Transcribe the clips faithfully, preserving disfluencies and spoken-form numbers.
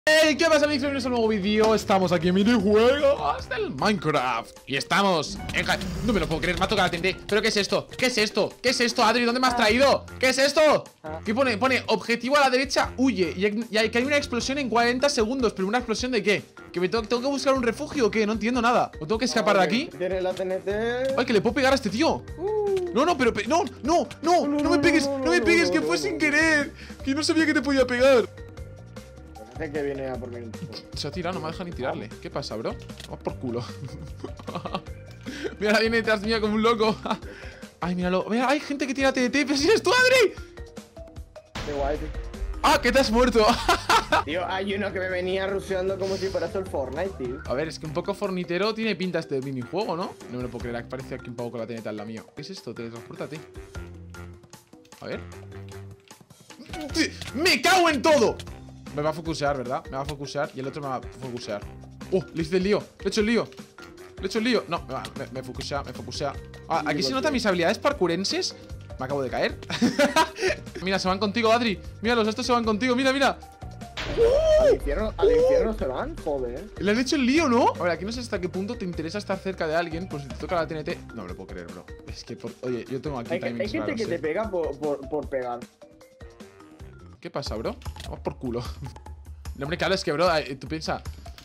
Hey, ¿qué pasa, amigos? Bienvenidos a un nuevo vídeo. Estamos aquí en minijuegos del Minecraft. Y estamos en... No me lo puedo creer, me ha tocado la T N T. ¿Pero qué es esto? ¿Qué es esto? ¿Qué es esto, Adri? ¿Dónde me has traído? ¿Qué es esto? ¿Qué pone? Pone, objetivo a la derecha, huye. Y hay, y hay que hay una explosión en cuarenta segundos. ¿Pero una explosión de qué? ¿Que me tengo, tengo que buscar un refugio o qué? No entiendo nada. ¿O tengo que escapar de aquí? ¿Tienes la T N T? Ay, que le puedo pegar a este tío. No, no, pero... No, no, no, no me pegues, no me pegues, que fue sin querer. Que no sabía que te podía pegar. Que viene a por mí. Se ha tirado, no me deja ni tirarle. ¿Qué pasa, bro? Vamos por culo. Mira, viene detrás mía como un loco. Ay, míralo. Mira, hay gente que tira T N T. Pero si eres tú, Adri. Qué guay, tío. Ah, que te has muerto. Tío, hay uno que me venía rusheando como si fuera el Fortnite, tío. A ver, es que un poco fornitero tiene pinta este minijuego, ¿no? No me lo puedo creer, parece aquí un poco con la T N T al lado mío. ¿Qué es esto? Teletranspórtate. A ver. ¡Me cago en todo! Me va a focusear, ¿verdad? Me va a focusear y el otro me va a focusear. ¡Oh! Le hice el lío. Le he hecho el lío. Le he hecho el lío. No, me, va, me, me focusea, me focusea. Ah, aquí se notan mis habilidades parkourenses. Me acabo de caer. Mira, se van contigo, Adri. Míralos, estos se van contigo. Mira, mira. Al infierno, al infierno se van, joder. Le han hecho el lío, ¿no? A ver, aquí no sé hasta qué punto te interesa estar cerca de alguien. Pues si te toca la T N T. No me lo puedo creer, bro. Es que, por... oye, yo tengo aquí Hay, hay gente raros, que eh. te pega por, por, por pegar. ¿Qué pasa, bro? Vamos por culo. No, hombre, claro, es que, bro, tú piensas.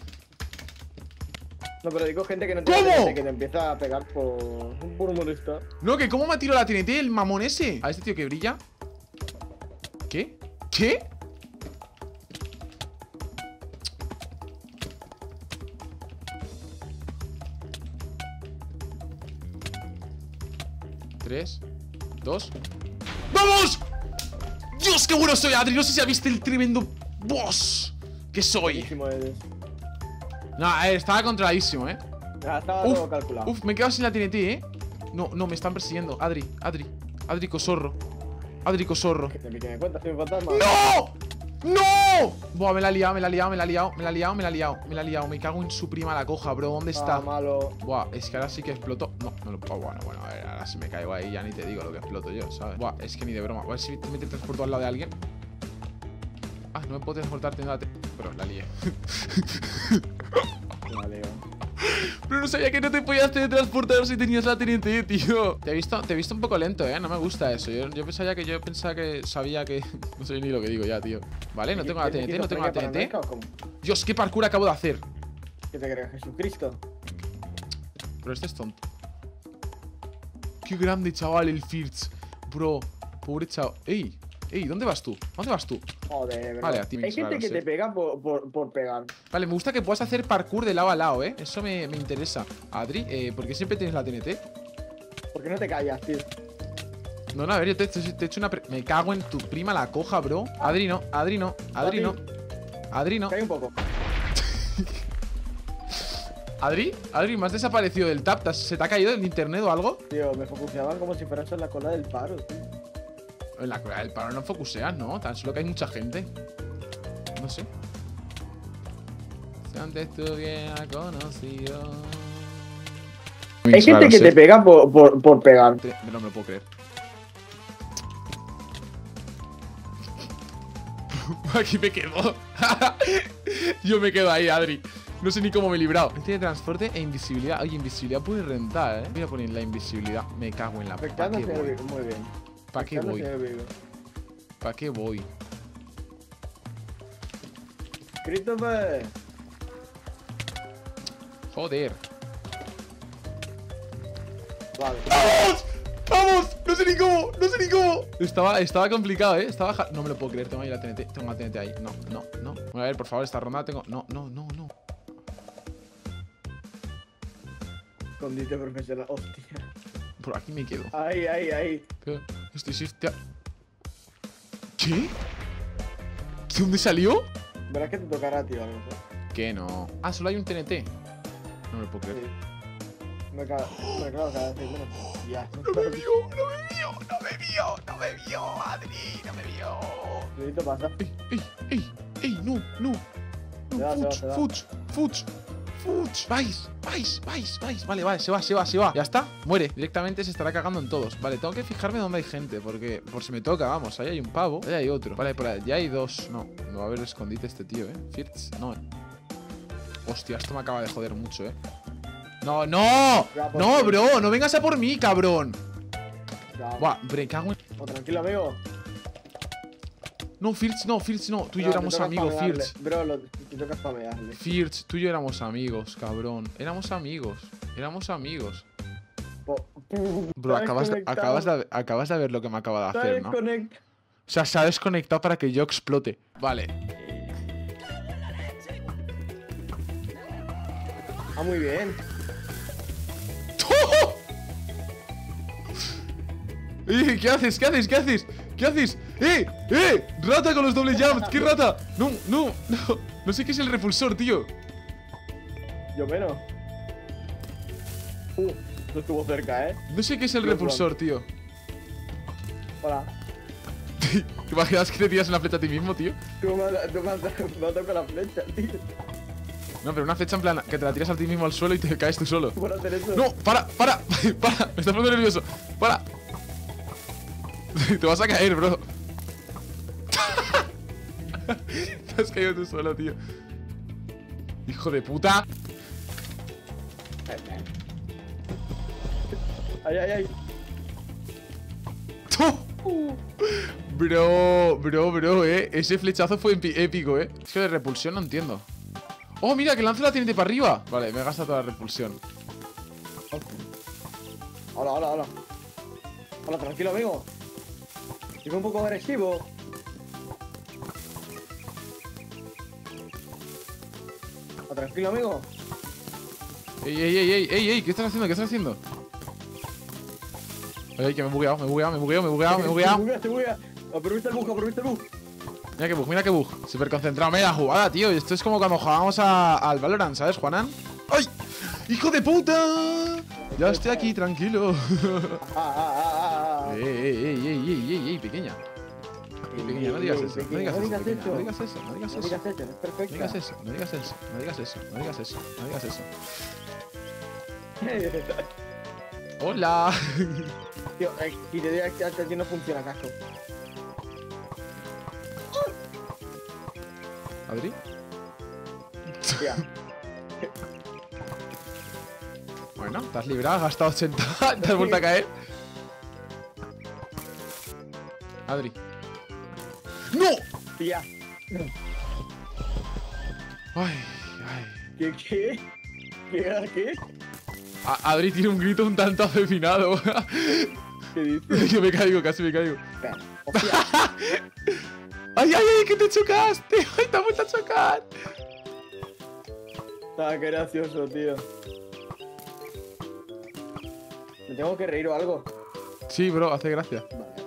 No, pero digo gente que no tiene ¿Cómo? que te empieza a pegar por, por molestar. No, que cómo me ha tirado la T N T el mamón ese. A este tío que brilla. ¿Qué? ¿Qué? Tres, dos. ¡Vamos! ¡Dios, qué bueno soy, Adri! No sé si has visto el tremendo boss que soy. No, a ver, estaba controladísimo, ¿eh? Ya, estaba uf, todo calculado. Uf, me he quedado sin la T N T, ¿eh? No, no, me están persiguiendo. Adri, Adri, Adri Cosorro. Adri Cosorro. Que me cuentas, que me fantasma. ¡No! ¡No! Buah, me la ha liado, me la ha liado, me la ha liado, me la ha liado, me la ha liado, me la ha liado. Me cago en su prima la coja, bro. ¿Dónde está? Ah, malo. Buah, es que ahora sí que exploto. No, no lo puedo. Bueno, bueno, a ver, ahora si me caigo ahí ya ni te digo lo que exploto yo, ¿sabes? Buah, es que ni de broma. A ver si te metes transporto al lado de alguien. Ah, no me puedo transportar teniendo la T. Pero la lié. Vale, pero no sabía que no te podías teletransportar si tenías la T N T, tío. Te he visto, te he visto un poco lento, eh. No me gusta eso. Yo, yo pensaba que yo pensaba que sabía que. No sé ni lo que digo ya, tío. Vale, no tengo la T N T, no tengo la T N T. Dios, qué parkour acabo de hacer. ¿Qué te crees, Jesucristo? Pero este es tonto. Qué grande, chaval, el Firts. Bro, pobre chaval. Ey, ey, ¿dónde vas tú? ¿Dónde vas tú? Joder, bro. Vale, a ti me hay gente raros, que eh. te pega por, por, por pegar. Vale, me gusta que puedas hacer parkour de lado a lado, eh. Eso me, me interesa. Adri, eh, ¿por qué siempre tienes la T N T? ¿Por qué no te callas, tío? No, no, a ver, yo te, te, te he hecho una... Pre me cago en tu prima la coja, bro. Adri no, Adri no, Adri no. Adri no. Cae un poco. Adri, Adri, ¿me has desaparecido del tap? ¿Se te ha caído el internet o algo? Tío, me focuseaban como si fueras en la cola del paro, tío. En la cola del paro no focuseas, ¿no? Tan solo que hay mucha gente. No sé. Si antes te hubiera conocido. Hay gente que te pega por, por, por pegar. No me lo puedo creer. Aquí me quedo. Yo me quedo ahí, Adri. No sé ni cómo me he librado. Tiene transporte e invisibilidad. Oye, invisibilidad puede rentar, ¿eh? Voy a poner la invisibilidad. Me cago en la... ¿Para qué voy? Muy bien. ¿Para qué voy? ¿Para qué voy? Christopher. Joder. Vale. ¡Vamos! ¡Vamos! No sé ni cómo, no sé ni cómo. Estaba, estaba complicado, ¿eh? Estaba... No me lo puedo creer, tengo ahí la T N T. Tengo la T N T ahí. No, no, no. Bueno, a ver, por favor, esta ronda tengo... No, no, no, no. Escondite profesional. Hostia. Por aquí me quedo. Ahí, ahí, ahí. Pero, estoy... hostia. ¿Qué? ¿De dónde salió? Verás que te tocará, tío, a lo mejor. ¿Qué no? Ah, solo hay un T N T. No me lo puedo creer. Sí. Me cago, me cago, cada vez menos. Ya. No me vio, no me vio, no me vio, no me vio, Adri, no me vio. Necesito pasar. Ey, ey, ey, ey, no, no. Se va, se va, Fuch, se va. fuch, fuch, Fuch. Vais, vais, vais, vais. Vale, vale, se va, se va, se va. Ya está, muere. Directamente se estará cagando en todos. Vale, tengo que fijarme dónde hay gente. Porque por si me toca, vamos. Ahí hay un pavo. Ahí hay otro. Vale, por allá hay dos. No, no va a haber escondite este tío, eh. Firts, no. Hostia, esto me acaba de joder mucho, eh. No, no. No, bro, no vengas a por mí, cabrón. Buah, bre, cago en... Oh, tranquilo, amigo. No, Firts, no, Firts, no. Tú y yo éramos amigos, Firts. Bro, lo, te toca spamearle. Firts, tú y yo éramos amigos, cabrón. Éramos amigos. Éramos amigos. Bro, acabas de, acabas, de, acabas de ver lo que me acaba de hacer, ¿no? O sea, se ha desconectado para que yo explote. Vale. Ah, muy bien. ¡Eh! ¿Qué haces? ¿Qué haces? ¿Qué haces? ¿Qué haces? ¡Eh! ¡Eh! ¡Rata con los doble jumps! ¿Qué rata? No, no, no. No sé qué es el repulsor, tío. Yo menos. Uh, no estuvo cerca, ¿eh? No sé qué es el repulsor, tío. Hola. ¿Te imaginas que te tiras una flecha a ti mismo, tío? Tú me has, tú me has, me has dado con la flecha, tío. No, pero una flecha en plan que te la tiras a ti mismo al suelo y te caes tú solo. Por hacer eso. ¡No! ¡Para! ¡Para! ¡Para! Me está poniendo nervioso. ¡Para! Te vas a caer, bro. Te has caído tú solo, tío. Hijo de puta. Ay, ay, ay. Bro, bro, bro, eh. Ese flechazo fue épico, eh. Es que de repulsión no entiendo. Oh, mira, que lanzo la teniente para arriba. Vale, me he gastado toda la repulsión. Hola, hola, hola. Hola, tranquilo, amigo. Soy un poco agresivo. Hola, tranquilo, amigo. Ey, ey, ey, ey, ey, ey, ¿qué estás haciendo? ¿Qué estás haciendo? Ay, que me he bugueado, me he bugueado, me he bugueado, me he bugueado, me he bugueado. Te buguea, te buguea. Aprovecha el bug, aprovecha el bug. Mira que bug, mira que bug. Súper concentrado. Mira la jugada, tío. Esto es como cuando jugábamos a, al Valorant, ¿sabes, Juanan? ¡Ay! ¡Hijo de puta! Ya estoy aquí, tranquilo. Ah, ah, ah, ah. Ey, ey, ey, ey, ey, ey, ey, pequeña. Pequeña, no digas eso, no digas eso, pequeña, no digas eso, no digas No eso. digas eso, es No perfecto. digas eso, no digas eso, no digas eso, no digas eso, no digas eso. ¡Hola! Tío, eh, si te digo que aquí no funciona, casco. ¿Adri? Tía. Bueno, te has librado, has gastado ochenta, te has vuelto a caer. Adri. ¡No! Tía. Ay, ay. ¿Qué, qué? ¿Qué, qué? A Adri tiene un grito un tanto afeminado. ¿Qué dices? Yo me caigo, casi me caigo. Espera, hostia. ¡Ay, ay, ay! ¡Que te chocaste! ¡Ay, te has vuelto a chocar! Ah, qué gracioso, tío. ¿Me tengo que reír o algo? Sí, bro, hace gracia. Vale.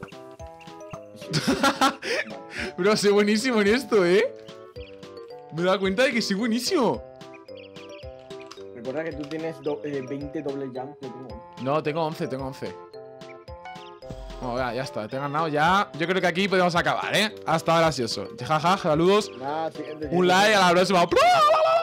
Bro, soy buenísimo en esto, ¿eh? Me he dado cuenta de que soy buenísimo. Recuerda que tú tienes do eh, veinte doble jumps. Yo tengo. No, tengo once, tengo once. Bueno, ya, ya está, te he ganado ya. Yo creo que aquí podemos acabar, ¿eh? Hasta gracioso. Jaja, saludos. Nada, siguiente, Un like, a la próxima.